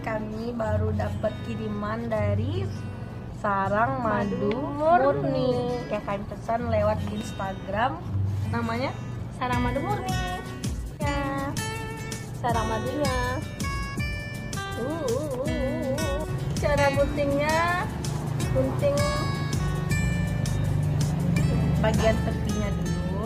kami baru dapat kiriman dari Sarang Madu Murni. Ya, kami pesan lewat Instagram, namanya Sarang Madu Murni. Ya, sarang madunya. Cara buntingnya, bunting bagian tepinya dulu.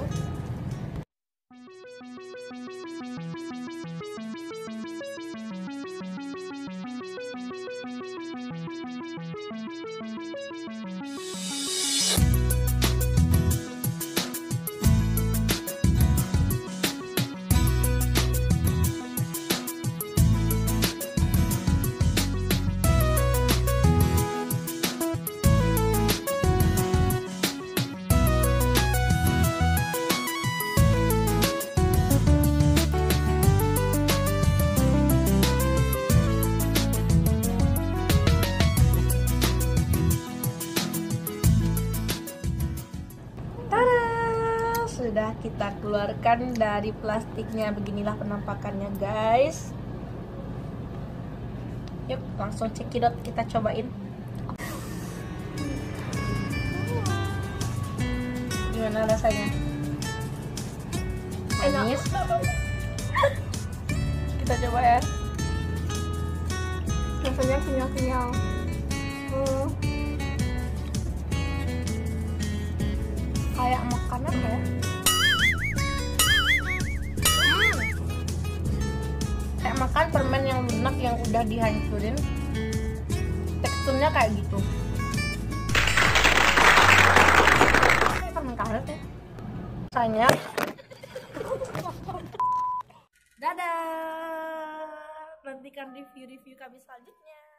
Sudah kita keluarkan dari plastiknya. Beginilah penampakannya, guys. Yuk, langsung cekidot kita cobain. Gimana rasanya? Manis. Kita coba ya. rasanya kenyal-kenyal. Kayak makan apa ya? Kayak makan permen yang lunak yang udah dihancurin. Teksturnya kayak gitu. Kayak permen karet ya. Rasanya. Dadah. Nantikan review-review kami selanjutnya.